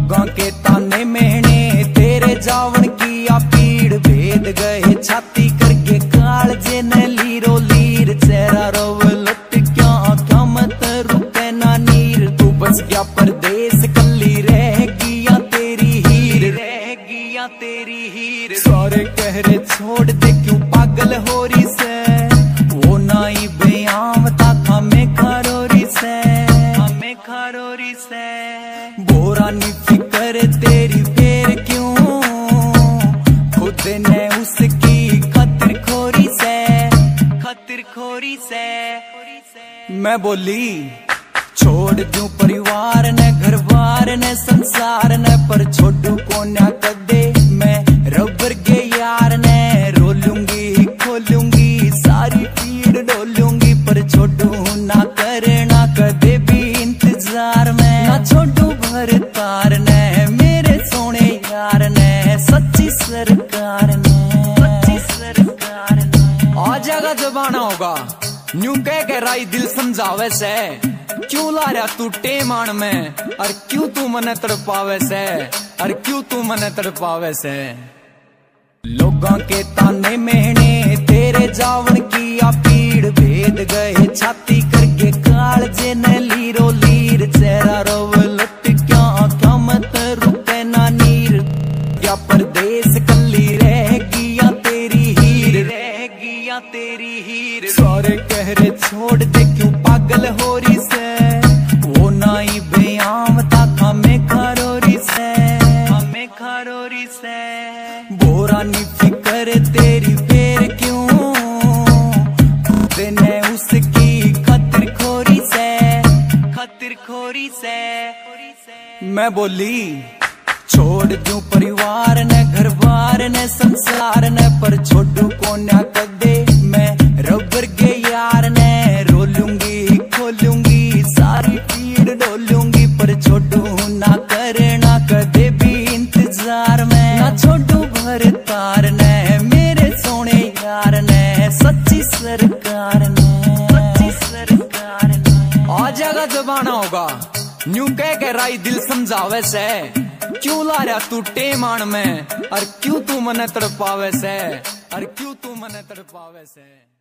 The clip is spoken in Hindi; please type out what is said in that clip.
लोगों के ताने मेहने तेरे जावन की आ पीड़ भेद गए छाती करके काल जे न लीरो लीर चेहरा रोव लुट क्या क्या मत रुके ना नीर तू बस गया परदेस कल्ली रह गया तेरी हीर रह गया तेरी हीर सारे कहरे छोड़ दे क्यों पागल हो रही से वो नाई बयाम ता हमें खरोरी से हमें खरोरी से बोरा नी फिकर तेरी फेर क्यों खुद ने उसकी खतिर खोरी से मैं बोली छोड़ दूं परिवार ने घर बार ने संसार ने पर छोड़ू कोन्या कदे मैं रबर के यार ने रोलूंगी खोलूंगी सारी पीड़ डोलूंगी पर छोड़ू ना करना कदे भी इंतजार में ना छोड़ू भर तार ने मेरे सोने यार ने सच्ची सरकार ने आ जाएगा जबाना होगा न्यू कह के राई दिल समझावे से क्यों ला रहा तू टेमान में और क्यों तू मने तड़पावे से और क्यों तू मने तड़पावे से लोगों के ताने मेहने तेरे जावन की आ पीड़ भेद गए छाती करके काल जे न लीरो लीर चेहरा रोव लुट क्या क्या मत रुके ना नीर क्या परदेस कल्ली रह गया तेरी हीर रह गया तेरी हीर सारे कहरे छोड़ दे क्यों पागल हो रही से वो नाई बयाम ता हमें खरोरी से बोरा नी फिकर तेरी फेर क्यों खुद ने उसकी खतिर खोरी से मैं बोली छोड़ दूं परिवार ने घर बार ने संसार ने पर छोड़ू कोन्या कदे मैं रबर के यार ने रोलूंगी खोलूंगी सारी पीड़ डोलूंगी पर छोड़ू ना करना कदे भी इंतजार में ना छोड़ू भर तार ने मेरे सोने यार ने सच्ची सरकार ने आ जाएगा जबाना होगा न्यू कह के राई दिल समझावे से क्यों ला रहा तू टेमान में और क्यों तू मने तड़पावे से और क्यों तू मने तड़पावे से।